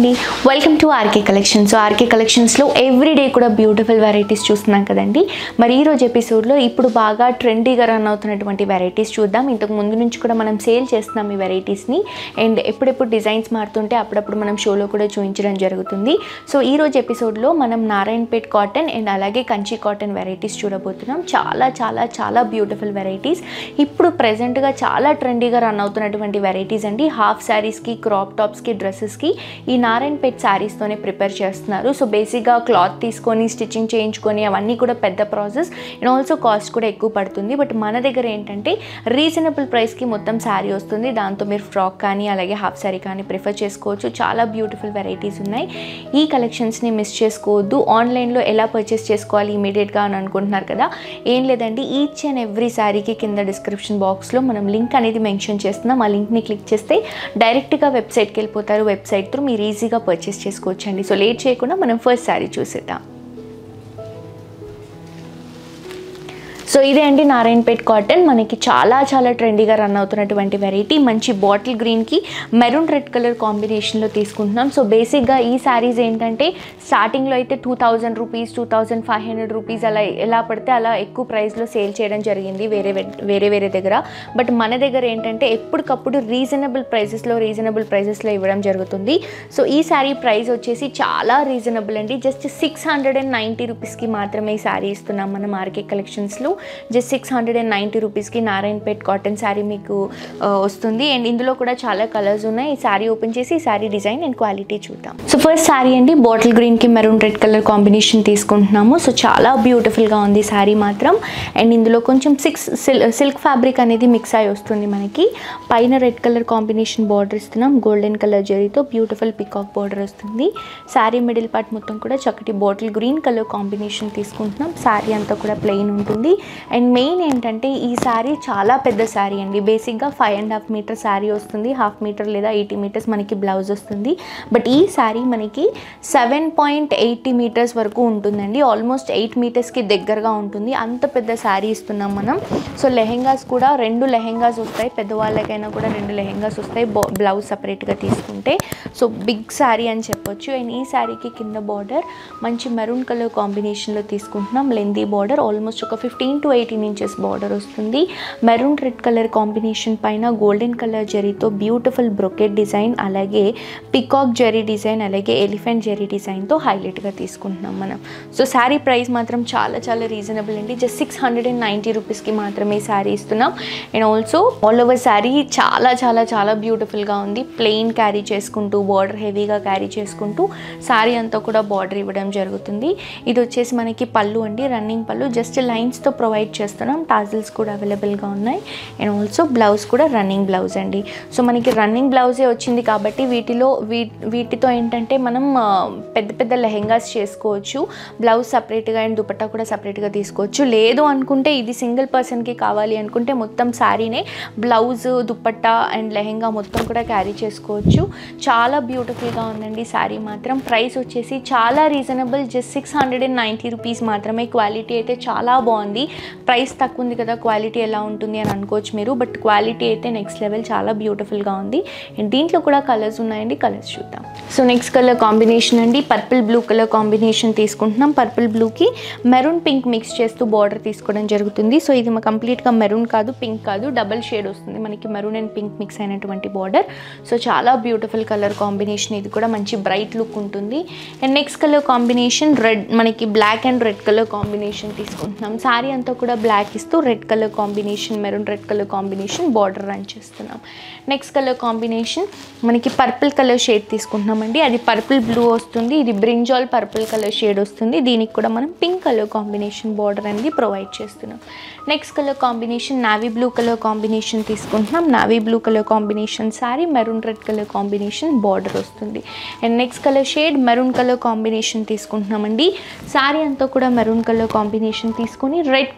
అండి, welcome to RK collections. So RK కలెక్షన్స్లో everyday కూడా బ్యూటిఫుల్ వెరైటీస్ చూస్తున్నాం కదండి. మరి ఈరోజు ఎపిసోడ్లో ఇప్పుడు బాగా ట్రెండీగా రన్ అవుతున్నటువంటి వెరైటీస్ చూద్దాం. ఇంతకు ముందు నుంచి కూడా మనం సేల్ చేస్తున్నాం ఈ వెరైటీస్ని, అండ్ ఎప్పుడెప్పుడు డిజైన్స్ మారుతుంటే అప్పుడప్పుడు మనం షోలో కూడా చూపించడం జరుగుతుంది. సో ఈరోజు ఎపిసోడ్లో మనం నారాయణపేట్ కాటన్ అండ్ అలాగే కంచి కాటన్ వెరైటీస్ చూడబోతున్నాం. చాలా చాలా చాలా బ్యూటిఫుల్ వెరైటీస్, ఇప్పుడు ప్రెజెంట్గా చాలా ట్రెండీగా రన్ అవుతున్నటువంటి వెరైటీస్ అండి. హాఫ్ శారీస్కి, క్రాప్ టాప్స్కి, డ్రెస్సెస్కి ఈ నారాయణపేట్ శారీస్తోనే ప్రిపేర్ చేస్తున్నారు. సో బేసిక్గా క్లాత్ తీసుకొని స్టిచ్చింగ్ చేయించుకొని అవన్నీ కూడా పెద్ద ప్రాసెస్ అండ్ ఆల్సో కాస్ట్ కూడా ఎక్కువ పడుతుంది. బట్ మన దగ్గర ఏంటంటే రీజనబుల్ ప్రైస్కి మొత్తం శారీ వస్తుంది. దాంతో మీరు ఫ్రాక్ కానీ అలాగే హాఫ్ శారీ కానీ ప్రిఫర్ చేసుకోవచ్చు. చాలా బ్యూటిఫుల్ వెరైటీస్ ఉన్నాయి. ఈ కలెక్షన్స్ని మిస్ చేసుకోవద్దు. ఆన్లైన్లో ఎలా పర్చేస్ చేసుకోవాలి ఇమీడియట్గా అని అనుకుంటున్నారు కదా, ఏం లేదండి, ఈచ్ అండ్ ఎవ్రీ శారీకి కింద డిస్క్రిప్షన్ బాక్స్లో మనం లింక్ అనేది మెన్షన్ చేస్తున్నాం. ఆ లింక్ని క్లిక్ చేస్తే డైరెక్ట్గా వెబ్సైట్కి వెళ్ళిపోతారు. వెబ్సైట్ త్రూ మీరు ఈజీగా పర్చేస్ చేసుకోవచ్చండి. సో లేట్ చేయకుండా మనం ఫస్ట్ శారీ చూసేద్దాం. సో ఇదే అండి నారాయణపేట్ కాటన్. మనకి చాలా చాలా ట్రెండీగా రన్ అవుతున్నటువంటి వెరైటీ. మంచి బాటిల్ గ్రీన్కి మెరూన్ రెడ్ కలర్ కాంబినేషన్లో తీసుకుంటున్నాం. సో బేసిక్గా ఈ శారీస్ ఏంటంటే స్టార్టింగ్లో అయితే 2000 రూపీస్, 2500 రూపీస్ అలా ఎలా పడితే అలా ఎక్కువ ప్రైస్లో సేల్ చేయడం జరిగింది వేరే దగ్గర. బట్ మన దగ్గర ఏంటంటే ఎప్పటికప్పుడు రీజనబుల్ ప్రైసెస్లో ఇవ్వడం జరుగుతుంది. సో ఈ శారీ ప్రైస్ వచ్చేసి చాలా రీజనబుల్ అండి. జస్ట్ 690 రూపీస్కి మాత్రమే ఈ శారీ ఇస్తున్నాం మనం ఆర్కే కలెక్షన్స్లో. జస్ట్ 690 రూపీస్కి నారాయణపేట్ కాటన్ శారీ మీకు వస్తుంది. అండ్ ఇందులో కూడా చాలా కలర్స్ ఉన్నాయి. ఈ శారీ ఓపెన్ చేసి ఈ శారీ డిజైన్ అండ్ క్వాలిటీ చూద్దాం. సో ఫస్ట్ శారీ అండి, బాటిల్ గ్రీన్కి మెరూన్ రెడ్ కలర్ కాంబినేషన్ తీసుకుంటున్నాము. సో చాలా బ్యూటిఫుల్గా ఉంది శారీ మాత్రం. అండ్ ఇందులో కొంచెం సిల్క్ ఫ్యాబ్రిక్ అనేది మిక్స్ అయి వస్తుంది మనకి. పైన రెడ్ కలర్ కాంబినేషన్ బార్డర్ ఇస్తున్నాం. గోల్డెన్ కలర్ జరీతో బ్యూటిఫుల్ పికాక్ బార్డర్ వస్తుంది. శారీ మిడిల్ పార్ట్ మొత్తం కూడా చక్కటి బాటిల్ గ్రీన్ కలర్ కాంబినేషన్ తీసుకుంటున్నాం. శారీ అంతా కూడా ప్లెయిన్ ఉంటుంది. అండ్ మెయిన్ ఏంటంటే ఈ శారీ చాలా పెద్ద శారీ అండి. బేసిక్గా 5.5 మీటర్ శారీ వస్తుంది. హాఫ్ మీటర్ లేదా 80 మీటర్స్ మనకి బ్లౌజ్ వస్తుంది. బట్ ఈ శారీ మనకి 7.80 మీటర్స్ వరకు ఉంటుందండి. ఆల్మోస్ట్ 8 మీటర్స్కి దగ్గరగా ఉంటుంది. అంత పెద్ద శారీ ఇస్తున్నాం మనం. సో లెహెంగాస్ కూడా 2 లెహెంగాస్ వస్తాయి. పెద్దవాళ్ళకైనా కూడా 2 లెహెంగాస్ వస్తాయి బ్లౌజ్ సపరేట్గా తీసుకుంటే. సో బిగ్ శారీ అని చెప్పొచ్చు. అండ్ ఈ శారీకి కింద బార్డర్ మంచి మెరూన్ కలర్ కాంబినేషన్లో తీసుకుంటున్నాం. లెందీ బార్డర్, ఆల్మోస్ట్ ఒక 15 to 18 ఇంచెస్ బార్డర్ వస్తుంది. మెరూన్ రెడ్ కలర్ కాంబినేషన్ పైన గోల్డెన్ కలర్ జరీతో బ్యూటిఫుల్ బ్రొకెట్ డిజైన్, అలాగే పికాక్ జరీ డిజైన్, అలాగే ఎలిఫెంట్ జరీ డిజైన్తో హైలైట్గా తీసుకుంటున్నాం మనం. సో శారీ ప్రైస్ మాత్రం చాలా చాలా రీజనబుల్ అండి. జస్ట్ 690 రూపీస్కి మాత్రమే శారీ ఇస్తున్నాం. And also all over sari చాలా చాలా చాలా బ్యూటిఫుల్గా ఉంది. ప్లెయిన్ క్యారీ చేసుకుంటూ, బార్డర్ హెవీగా క్యారీ చేసుకుంటూ శారీ అంతా కూడా బార్డర్ ఇవ్వడం జరుగుతుంది. ఇది వచ్చేసి మనకి పళ్ళు అండి, రన్నింగ్ పళ్ళు. జస్ట్ లైన్స్తో ప్రొవైడ్ చేస్తున్నాం. టాజిల్స్ కూడా అవైలబుల్గా ఉన్నాయి. అండ్ ఆల్సో బ్లౌజ్ కూడా రన్నింగ్ బ్లౌజ్ అండి. సో మనకి రన్నింగ్ బ్లౌజే వచ్చింది కాబట్టి వీటితో ఏంటంటే మనం పెద్ద లెహెంగాస్ చేసుకోవచ్చు. బ్లౌజ్ సపరేట్గా అండ్ దుపట్టా కూడా సపరేట్గా తీసుకోవచ్చు. లేదు అనుకుంటే ఇది సింగిల్ పర్సన్కి కావాలి అనుకుంటే మొత్తం శారీనే బ్లౌజ్, దుపట్టా అండ్ లెహెంగా మొత్తం కూడా క్యారీ చేసుకోవచ్చు. చాలా బ్యూటిఫుల్గా ఉందండి శారీ మాత్రం. ప్రైస్ వచ్చేసి చాలా రీజనబుల్, జస్ట్ 690 రూపీస్ మాత్రమే. క్వాలిటీ అయితే చాలా బాగుంది. ప్రైస్ తక్కువ ఉంది కదా, క్వాలిటీ ఎలా ఉంటుంది అని అనుకోవచ్చు మీరు. బట్ క్వాలిటీ అయితే నెక్స్ట్ లెవెల్, చాలా బ్యూటిఫుల్గా ఉంది. అండ్ దీంట్లో కూడా కలర్స్ ఉన్నాయండి, కలర్స్ చూద్దాం. సో నెక్స్ట్ కలర్ కాంబినేషన్ అండి, పర్పుల్ బ్లూ కలర్ కాంబినేషన్ తీసుకుంటున్నాం. పర్పుల్ బ్లూకి మెరూన్ పింక్ మిక్స్ చేస్తూ బార్డర్ తీసుకోవడం జరుగుతుంది. సో ఇది కంప్లీట్గా మెరూన్ కాదు, పింక్ కాదు, డబల్ షేడ్ వస్తుంది మనకి, మెరూన్ అండ్ పింక్ మిక్స్ అయినటువంటి బార్డర్. సో చాలా బ్యూటిఫుల్ కలర్ కాంబినేషన్. ఇది కూడా మంచి బ్రైట్ లుక్ ఉంటుంది. And next colour combination red, మనకి black and red colour combination తీసుకుంటున్నాం. శారీ అంతా కూడా బ్లాక్ ఇస్తూ red colour combination, maroon red colour combination border run చేస్తున్నాం. నెక్స్ట్ కలర్ కాంబినేషన్ మనకి పర్పుల్ కలర్ షేడ్ తీసుకుంటున్నామండి. అది పర్పుల్ బ్లూ వస్తుంది. ఇది బ్రింజాల్ పర్పుల్ కలర్ షేడ్ వస్తుంది. దీనికి కూడా మనం పింక్ కలర్ కాంబినేషన్ బార్డర్ అనేది ప్రొవైడ్ చేస్తున్నాం. Next colour combination navy blue colour combination తీసుకుంటున్నాం. Navy blue colour combination sari, maroon red colour combination border వస్తుంది. And next colour shade maroon colour combination తీసుకుంటున్నామండి. శారీ అంతా కూడా మెరూన్ కలర్ కాంబినేషన్ తీసుకొని red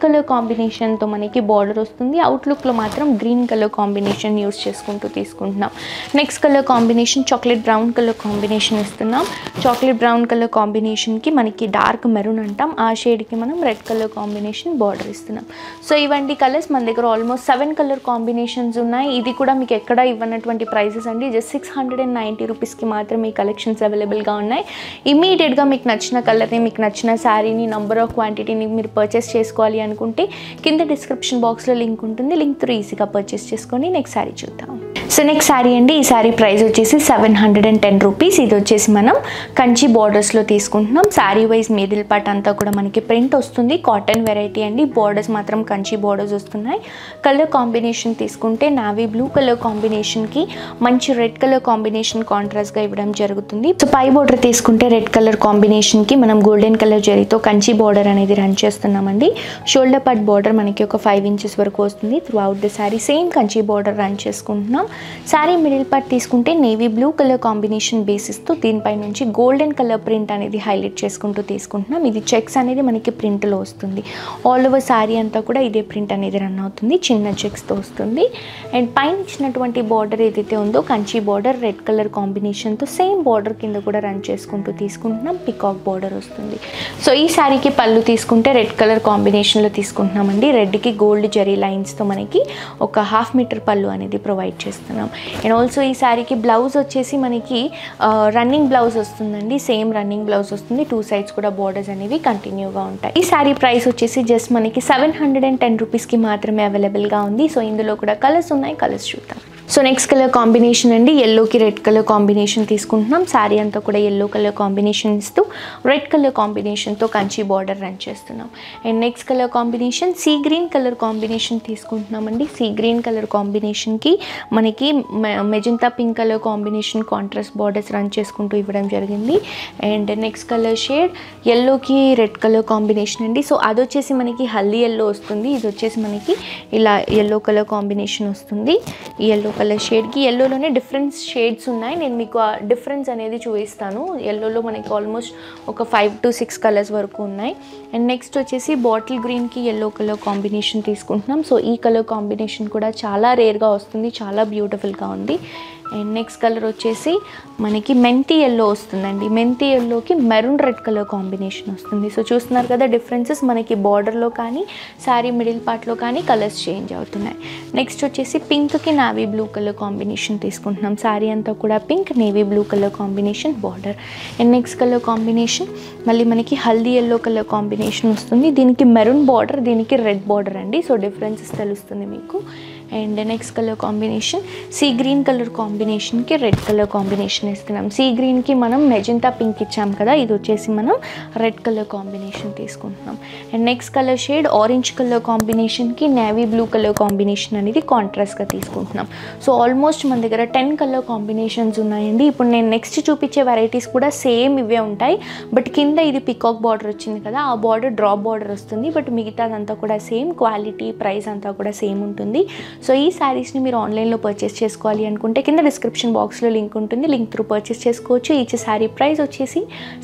colour కాంబినేషన్తో మనకి బార్డర్ వస్తుంది. అవుట్లుక్లో మాత్రం గ్రీన్ కలర్ కాంబినేషన్ యూస్ చేసుకుంటూ తీసుకుంటున్నాం. Next colour combination chocolate brown colour combination ఇస్తున్నాం. చాక్లెట్ బ్రౌన్ కలర్ కాంబినేషన్కి మనకి డార్క్ మెరూన్ అంటాం, ఆ షేడ్కి మనం రెడ్ కలర్ కాంబినేషన్ బార్డర్ ఇస్తున్నాం. సో ఇవంటి కలర్స్ మన దగ్గర ఆల్మోస్ట్ 7 కలర్ కాంబినేషన్స్ ఉన్నాయి. ఇది కూడా మీకు ఎక్కడ ఇవ్వనటువంటి ప్రైజెస్ అండి. జస్ట్ 690 రూపీస్కి మాత్రం ఈ కలెక్షన్స్ అవైలబుల్గా ఉన్నాయి. ఇమీడియట్గా మీకు నచ్చిన కలర్ని, మీకు నచ్చిన శారీని, నంబర్ ఆఫ్ క్వాంటిటీని మీరు పర్చేస్ చేసుకోవాలి అనుకుంటే కింద డిస్క్రిప్షన్ బాక్స్లో లింక్ ఉంటుంది. లింక్ త్రూ ఈజీగా పర్చేస్ చేసుకొని నెక్స్ట్ శారీ చూద్దాం. సో నెక్స్ట్ శారీ అండి, ఈ శారీ ప్రైస్ వచ్చేసి 710 రూపీస్. ఇది వచ్చేసి మనం కంచి బార్డర్స్లో తీసుకుంటున్నాం. శారీ వైజ్ మిడిల్ పార్ట్ అంతా కూడా మనకి ప్రింట్ వస్తుంది. కాటన్ వెరైటీ అండి. బార్డర్స్ మాత్రం కంచి బార్డర్స్ వస్తున్నాయి. కలర్ కాంబినేషన్ తీసుకుంటే నావీ బ్లూ కలర్ కాంబినేషన్కి మంచి రెడ్ కలర్ కాంబినేషన్ కాంట్రాస్ట్గా ఇవ్వడం జరుగుతుంది. సో పై బార్డర్ తీసుకుంటే రెడ్ కలర్ కాంబినేషన్కి మనం గోల్డెన్ కలర్ జరీతో కంచి బార్డర్ అనేది రన్ చేస్తున్నామండి. షోల్డర్ పార్ట్ బార్డర్ మనకి ఒక 5 ఇంచెస్ వరకు వస్తుంది. Throughout the sari same Kanchi border run చేసుకుంటున్నాం. శారీ మిడిల్ పార్ట్ తీసుకుంటే నేవీ బ్లూ కలర్ కాంబినేషన్ బేసిస్తో దీనిపై నుంచి గోల్డెన్ కలర్ ప్రింట్ అనేది హైలైట్ చేసుకుంటూ తీసుకుంటున్నాం. ఇది చెక్స్ అనేది మనకి ప్రింట్లో వస్తుంది. ఆల్ ఓవర్ శారీ అంతా కూడా ఇదే ప్రింట్ అనేది రన్ అవుతుంది. చిన్న చెక్స్తో వస్తుంది. అండ్ పైన ఇచ్చినటువంటి బార్డర్ ఏదైతే ఉందో కంచి బార్డర్ రెడ్ కలర్ కాంబినేషన్తో సేమ్ బార్డర్ కింద కూడా రన్ చేసుకుంటూ తీసుకుంటున్నాం. పికాక్ బార్డర్ వస్తుంది. సో ఈ శారీకి పళ్ళు తీసుకుంటే రెడ్ కలర్ కాంబినేషన్లో తీసుకుంటున్నామండి. రెడ్కి గోల్డ్ జరీ లైన్స్తో మనకి ఒక 1/2 మీటర్ పళ్ళు అనేది ప్రొవైడ్ చేస్తున్నాం. అండ్ ఆల్సో ఈ శారీకి బ్లౌజ్ వచ్చేసి మనకి రన్నింగ్ బ్లౌజ్ వస్తుందండి. సేమ్ రన్నింగ్ బ్లౌజ్ వస్తుంది. 2 సైడ్స్ కూడా బార్డర్స్ అనేవి కంటిన్యూగా ఉంటాయి. ఈ శారీ ప్రైస్ వచ్చేసి జస్ట్ మనకి 710 రూపీస్కి మాత్రమే అవైలబుల్గా ఉంది. సో ఇందులో కూడా కలర్స్ ఉన్నాయి, కలర్స్ చూద్దాం. సో నెక్స్ట్ కలర్ కాంబినేషన్ అండి, ఎల్లోకి రెడ్ కలర్ కాంబినేషన్ తీసుకుంటున్నాం. శారీ అంతా కూడా ఎల్లో కలర్ కాంబినేషన్ ఇస్తూ రెడ్ కలర్ కాంబినేషన్తో కంచి బార్డర్ రన్ చేస్తున్నాం. And next colour combination sea green colour combination తీసుకుంటున్నామండి. సీ గ్రీన్ కలర్ కాంబినేషన్కి మనకి magenta pink colour combination contrast borders run చేసుకుంటూ ఇవ్వడం జరిగింది. అండ్ నెక్స్ట్ కలర్ షేడ్ ఎల్లోకి రెడ్ కలర్ కాంబినేషన్ అండి. సో అది వచ్చేసి మనకి హల్దీ ఎల్లో వస్తుంది. ఇది వచ్చేసి మనకి ఇలా ఎల్లో కలర్ కాంబినేషన్ వస్తుంది. ఈ ఎల్లో కలర్ షేడ్కి ఎల్లోలోనే డిఫరెంట్ షేడ్స్ ఉన్నాయి. నేను మీకు ఆ డిఫరెన్స్ అనేది చూపిస్తాను. ఎల్లోలో మనకి ఆల్మోస్ట్ ఒక 5 to 6 కలర్స్ వరకు ఉన్నాయి. అండ్ నెక్స్ట్ వచ్చేసి బాటిల్ గ్రీన్కి ఎల్లో కలర్ కాంబినేషన్ తీసుకుంటున్నాం. సో ఈ కలర్ కాంబినేషన్ కూడా చాలా రేర్గా వస్తుంది, చాలా బ్యూటిఫుల్గా ఉంది. అండ్ నెక్స్ట్ కలర్ వచ్చేసి మనకి మెంతి ఎల్లో వస్తుందండి. మెంతి ఎల్లోకి మెరూన్ రెడ్ కలర్ కాంబినేషన్ వస్తుంది. సో చూస్తున్నారు కదా డిఫరెన్సెస్, మనకి బార్డర్లో కానీ శారీ మిడిల్ పార్ట్లో కానీ కలర్స్ చేంజ్ అవుతున్నాయి. నెక్స్ట్ వచ్చేసి పింక్కి నావీ బ్లూ కలర్ కాంబినేషన్ తీసుకుంటున్నాం. శారీ అంతా కూడా pink navy blue colour combination border. And next colour combination మళ్ళీ మనకి హల్దీ ఎల్లో కలర్ కాంబినేషన్ వస్తుంది. దీనికి మెరూన్ బార్డర్, దీనికి రెడ్ బార్డర్ అండి. సో డిఫరెన్సెస్ తెలుస్తుంది మీకు. And next colour combination sea green colour కాంబినేషన్కి రెడ్ కలర్ కాంబినేషన్ ఇస్తున్నాం. సీ గ్రీన్కి మనం మెజంతా పింక్ ఇచ్చాం కదా, ఇది వచ్చేసి మనం రెడ్ కలర్ కాంబినేషన్ తీసుకుంటున్నాం. And next colour shade orange colour కాంబినేషన్కి నేవీ బ్లూ కలర్ కాంబినేషన్ అనేది కాంట్రాస్ట్గా తీసుకుంటున్నాం. సో ఆల్మోస్ట్ మన దగ్గర 10 కలర్ కాంబినేషన్స్ ఉన్నాయండి. ఇప్పుడు నేను నెక్స్ట్ చూపించే వెరైటీస్ కూడా సేమ్ ఇవే ఉంటాయి. బట్ కింద ఇది పికాక్ బార్డర్ వచ్చింది కదా, ఆ బార్డర్ డ్రాప్ బార్డర్ వస్తుంది. బట్ మిగతాదంతా కూడా సేమ్ క్వాలిటీ, ప్రైస్ అంతా కూడా సేమ్ ఉంటుంది. సో ఈ శారీస్ని మీరు ఆన్లైన్లో పర్చేస్ చేసుకోవాలి అనుకుంటే కింద డిస్క్రిప్షన్ బాక్స్లో లింక్ ఉంటుంది. లింక్ త్రూ పర్చేస్ చేసుకోవచ్చు. ఈచ్ శారీ ప్రైస్ వచ్చేసి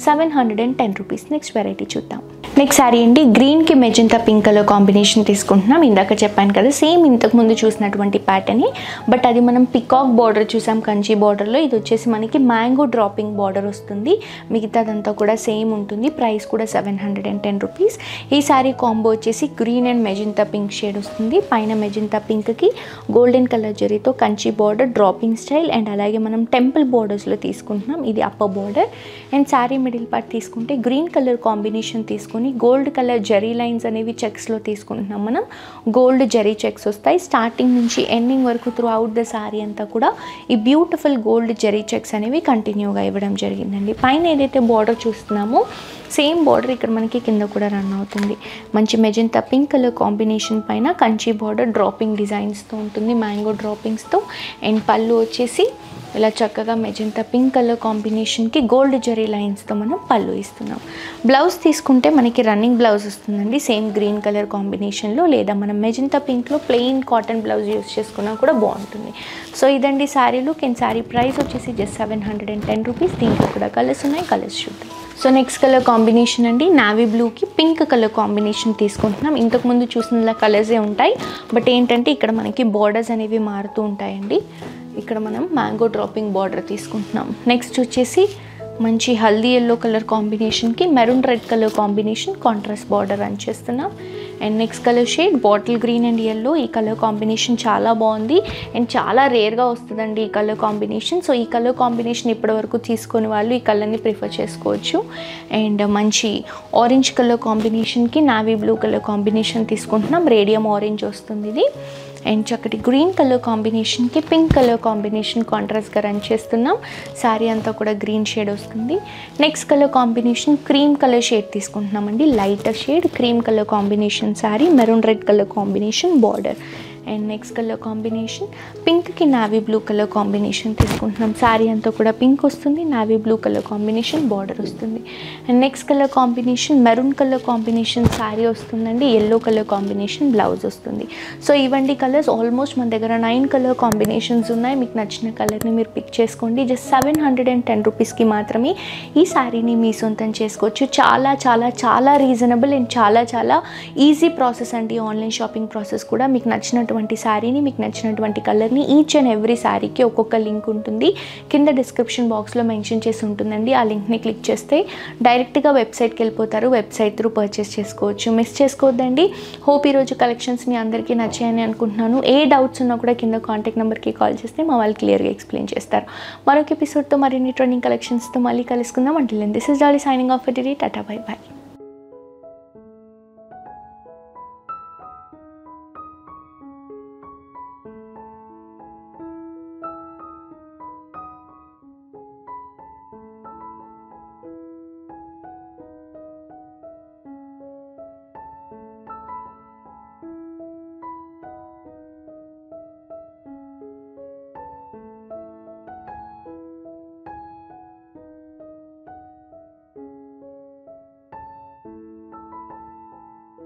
710 రూపీస్. నెక్స్ట్ వెరైటీ చూద్దాం. నెక్స్ట్ శారీ అండి, గ్రీన్కి మెజంతా పింక్ కలర్ కాంబినేషన్ తీసుకుంటున్నాం. ఇందాక చెప్పాను కదా సేమ్ ఇంతకుముందు చూసినటువంటి ప్యాటర్నే, బట్ అది మనం పికాక్ బార్డర్ చూసాం కంచి బార్డర్లో. ఇది వచ్చేసి మనకి మ్యాంగో డ్రాపింగ్ బార్డర్ వస్తుంది. మిగతాదంతా కూడా సేమ్ ఉంటుంది. ప్రైస్ కూడా 710 రూపీస్. ఈ శారీ కాంబో వచ్చేసి green and magenta pink shade వస్తుంది. పైన మెజంతా పింక్కి గోల్డెన్ కలర్ జరీతో Kanchi border draping style and అలాగే మనం టెంపుల్ బార్డర్స్లో తీసుకుంటున్నాం. ఇది upper border. And sari middle part తీసుకుంటే గ్రీన్ కలర్ కాంబినేషన్ తీసుకొని గోల్డ్ కలర్ జరీ లైన్స్ అనేవి చెక్స్లో తీసుకుంటున్నాం. మనం గోల్డ్ జరీ చెక్స్ వస్తాయి. స్టార్టింగ్ నుంచి ఎండింగ్ వరకు త్రూ అవుట్ ద శారీ అంతా కూడా ఈ బ్యూటిఫుల్ గోల్డ్ జరీ చెక్స్ అనేవి కంటిన్యూగా ఇవ్వడం జరిగిందండి. పైన ఏదైతే బార్డర్ చూస్తున్నామో సేమ్ బార్డర్ ఇక్కడ మనకి కింద కూడా రన్ అవుతుంది. మంచి మెజంతా పింక్ కలర్ కాంబినేషన్ పైన కంచి బార్డర్ డ్రాపింగ్ డిజైన్స్తో ఉంటుంది, మ్యాంగో డ్రాపింగ్స్తో. అండ్ పళ్ళు వచ్చేసి ఇలా చక్కగా మెజంతా పింక్ కలర్ కాంబినేషన్కి గోల్డ్ జరీ లైన్స్తో మనం పళ్ళు ఇస్తున్నాం. బ్లౌజ్ తీసుకుంటే మనకి రన్నింగ్ బ్లౌజ్ వస్తుందండి సేమ్ గ్రీన్ కలర్ కాంబినేషన్లో, లేదా మనం మెజంతా పింక్లో ప్లెయిన్ కాటన్ బ్లౌజ్ యూస్ చేసుకున్నా కూడా బాగుంటుంది. సో ఇదండి sari look. And sari price వచ్చేసి జస్ట్ 710 రూపీస్. దీంట్లో కూడా కలర్స్ ఉన్నాయి, కలర్స్ చూద్దాం. సో నెక్స్ట్ కలర్ కాంబినేషన్ అండి నావీ బ్లూకి పింక్ కలర్ కాంబినేషన్ తీసుకుంటున్నాం. ఇంతకుముందు చూసిన కలర్సే ఉంటాయి, బట్ ఏంటంటే ఇక్కడ మనకి బార్డర్స్ అనేవి మారుతూ ఉంటాయండి. ఇక్కడ మనం మ్యాంగో డ్రాపింగ్ బార్డర్ తీసుకుంటున్నాం. నెక్స్ట్ వచ్చేసి మంచి హల్దీ ఎల్లో కలర్ కాంబినేషన్కి maroon red colour combination contrast border run చేస్తున్నాం. And next colour shade bottle green and yellow. ఈ కలర్ కాంబినేషన్ చాలా బాగుంది అండ్ చాలా రేర్గా వస్తుందండి ఈ కలర్ కాంబినేషన్. సో ఈ కలర్ కాంబినేషన్ ఇప్పటివరకు తీసుకొని వాళ్ళు ఈ కలర్ని ప్రిఫర్ చేసుకోవచ్చు. అండ్ మంచి ఆరెంజ్ కలర్ కాంబినేషన్కి నావీ బ్లూ కలర్ కాంబినేషన్ తీసుకుంటున్నాం. రేడియం ఆరెంజ్ వస్తుంది ఇది. అండ్ చక్కటి గ్రీన్ కలర్ కాంబినేషన్కి పింక్ కలర్ కాంబినేషన్ కాంట్రాస్ట్గా రన్ చేస్తున్నాం. శారీ అంతా కూడా గ్రీన్ షేడ్ వస్తుంది. Next colour combination cream colour shade తీసుకుంటున్నామండి. Lighter shade cream colour combination sari, maroon red colour combination border. And next colour combination పింక్కి నావీ బ్లూ కలర్ కాంబినేషన్ తీసుకుంటున్నాం. శారీ అంతా కూడా పింక్ వస్తుంది, navy blue colour combination border వస్తుంది. And next colour combination maroon colour combination sari వస్తుందండి, yellow colour combination blouse వస్తుంది. So ఇవండి colours. Almost మన దగ్గర 9 కలర్ కాంబినేషన్స్ ఉన్నాయి. మీకు నచ్చిన కలర్ని మీరు పిక్ చేసుకోండి. జస్ట్ 710 రూపీస్కి మాత్రమే ఈ శారీని మీ సొంతం చేసుకోవచ్చు. చాలా చాలా చాలా రీజనబుల్ అండ్ చాలా చాలా ఈజీ ప్రాసెస్ అండి ఆన్లైన్ షాపింగ్ ప్రాసెస్ కూడా. మీకు నచ్చినటువంటి శారీని, మీకు నచ్చినటువంటి కలర్ని ఈచ్ అండ్ ఎవ్రీ శారీకి ఒక్కొక్క లింక్ ఉంటుంది, కింద డిస్క్రిప్షన్ బాక్స్లో మెన్షన్ చేసి ఉంటుందండి. ఆ లింక్ని క్లిక్ చేస్తే డైరెక్ట్గా వెబ్సైట్కి వెళ్ళిపోతారు. వెబ్సైట్ త్రూ పర్చేస్ చేసుకోవచ్చు. మిస్ చేసుకోవద్దండి. హోప్ ఈరోజు కలెక్షన్స్ మీ అందరికీ నచ్చాయని అనుకుంటున్నాను. ఏ డౌట్స్ ఉన్నా కూడా కింద కాంటాక్ట్ నెంబర్కి కాల్ చేస్తే మా వాళ్ళు క్లియర్గా ఎక్స్ప్లెయిన్ చేస్తారు. మరొక ఎపిసోడ్తో మరిన్ని ట్రెండింగ్ కలెక్షన్స్తో మళ్ళీ కలుసుకుందాం. Until then this is Dolly signing off for today. టాటా బై బై.